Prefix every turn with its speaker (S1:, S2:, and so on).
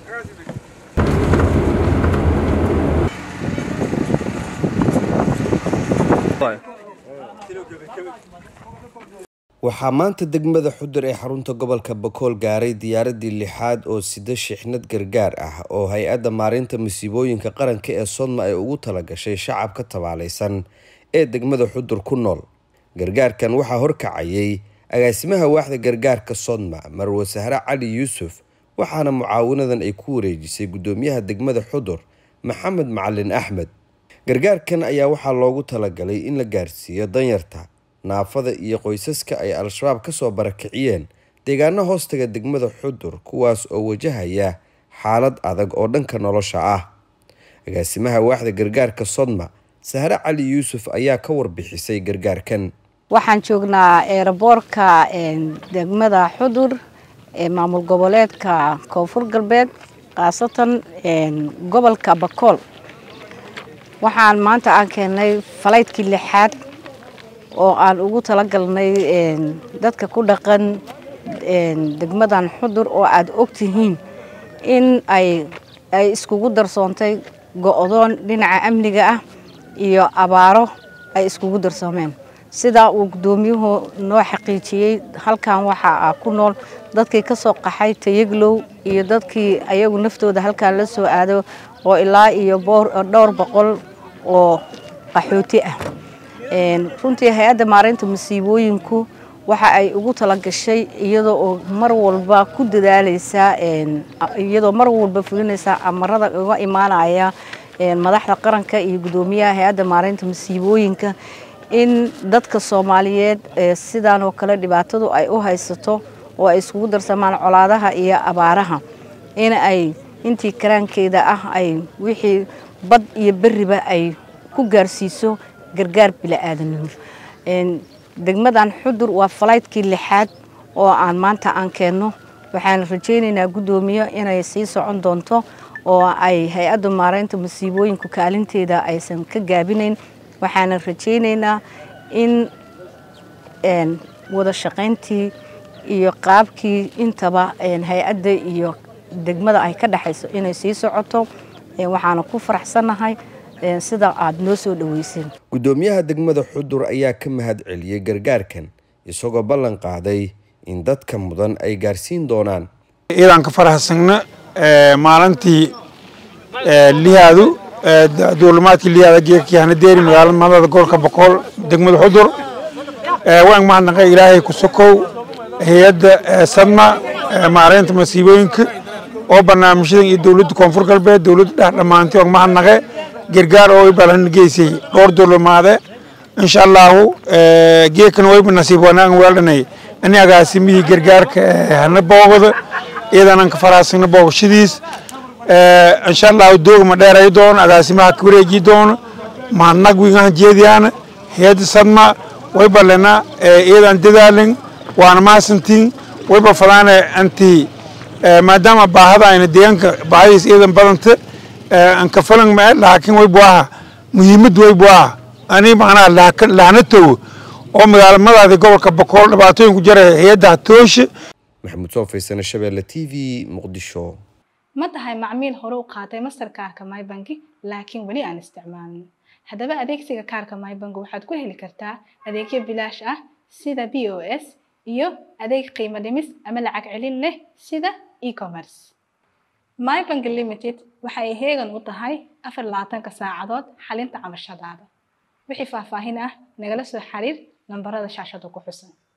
S1: waxaa maanta degmada Xudur ee xarunta gobolka Bakool gaaray diyaaradii lixaad oo sida shixnad gargaar ah oo hay'adda maareynta masiibooyinka qaranka ee Sodma ay ugu talagashay shacabka tabaalaysan ee degmada Xudur ku nool. Gargaarkan waxaa horkacayay agaasimaha waaxda gargaarka Sodma Marwo Sahra Cali Yuusuf, waxaana mucaawinadan ay ku wareejisay gudoomiyaha degmada Xudur Maxamed Macalin Axmed. Gargaarkan ayaa waxaa loogu talagalay in la gaarsiiyo danyarta, naafada iyo qoysaska ay al-shabaab ka soo barakiciyeen deegaano hoostaga degmada Xudur, kuwaas oo wajahaya xaalad adag oo dhanka nolosha ah. Agaasimaha waaxda gargaarka Sodma Sahra Cali Yuusuf ayaa ka warbixisay gargaarkan.
S2: waxaan joognaa airportka degmada Xudur ee maamul goboleedka Koonfur Galbeed, qaasatan gobolka Bakool. waxaan maanta aan keenay falaydkii lixaad oo aan ugu talagalnay dadka ku dhaqan degmadan Xudur oo aad ogtihiin in ay iskugu darsoontay go'doon dhinaca amniga ah iyo abaaro ay iskugu darsoomeen. sida uu gudoomiyuhu noo xaqiijiyay, halkan waxa ku nool dadkii ka soo qaxay Tayaglow iyo dadkii ayagu naftooda halkan la soo aado oo ilaa iyo dhowr boqol oo qaxooti ah. runtii hay'adda maareynta masiibooyinku waxa ay ugu talagashay iyadoo mar walba ku dadaalaysa iyadoo mar walba fulinaysa amarada uga imaanaya madaxda qaranka iyo gudoomiyaha hay'adda maareynta masiibooyinka in dadka Soomaaliyeed sidaan oo kale dhibaatadu ay u haysato oo ay iskugu darsamaan colaadaha iyo abaaraha, in ay intii karaankeeda ah ay wixii bad iyo bariba ay ku gaarsiiso gargaar bilaadanimo. degmadan Xudur waa falaydkii lixaad oo aan maanta aan keenno. waxaan rajaynaynaa gudoomiyo inay sii socon doonto oo ay hay'adda maareynta masiibooyinku kaalinteeda aysan ka gaabinayn. waxaan rajaynaynaa in wada shaqayntii iyo qaabkii intaba hay'adda iyo degmada ay ka dhaxayso inay sii socoto. waxaan ku faraxsanahay sida aad noo soo dhaweyseen.
S1: gudoomiyaha degmada Xudur ayaa ka mahad celiyay gargaarkan, isagoo ballan qaaday in dadka mudan ay gaarsiin doonaan.
S3: iidan ka faraxsana maalintii lihaadu duulimaadkii lihaada geekiyahna deeri magaalada gobolka Bakool degmada Xudur. waan mahadnaqay ilaahay ku sokow hay'adda Sodma maareynta masiibooyinka oo barnaamijyadan iyo dawladda Koonfur Galbeed dawladda dhamaantii oo mahadnaqay gargaar oo balan geysay dhowr duulimaade. insha Allah geekan way nasiib wanaag weelanay ani agaasimihii gargaarka hana boogada iidan ka faraasina boogshadiis. insha Allah doogma dheeray doon agaasimaha ku wareeji doon mahadnaq wiigan jeediyana hay'adda Sodma way balana iidan dadaalin waana maasantiin way ba falaana anti maadaama baahada ayna deegaanka baahis iidan badanta an ka falan ma laakiin way buaha muhiimad way buaha ani macnaa laanato oo magaalada gobolka Bakool dhibaatooyin ku jira hay'adda toosh.
S1: Maxamed Soofeysana Shabeelle TV Muqdisho.
S4: ma tahay macmiil hore u qaatay Mastercard-ka MyBank laakiin wali aan isticmaalin? haddaba adeegsiga kaarka MyBank waxaad ku heli kartaa adeegyo bilaash ah sida POS iyo adeeg qiimo dhimis ama lacag celin leh sida e-commerce. MyBank Limited waxa ay heegan u tahay 24 saacadood xalinta cabashadaada. wixii faahfaahin ah nagala soo xiriir nambarada shaashada ku xusan.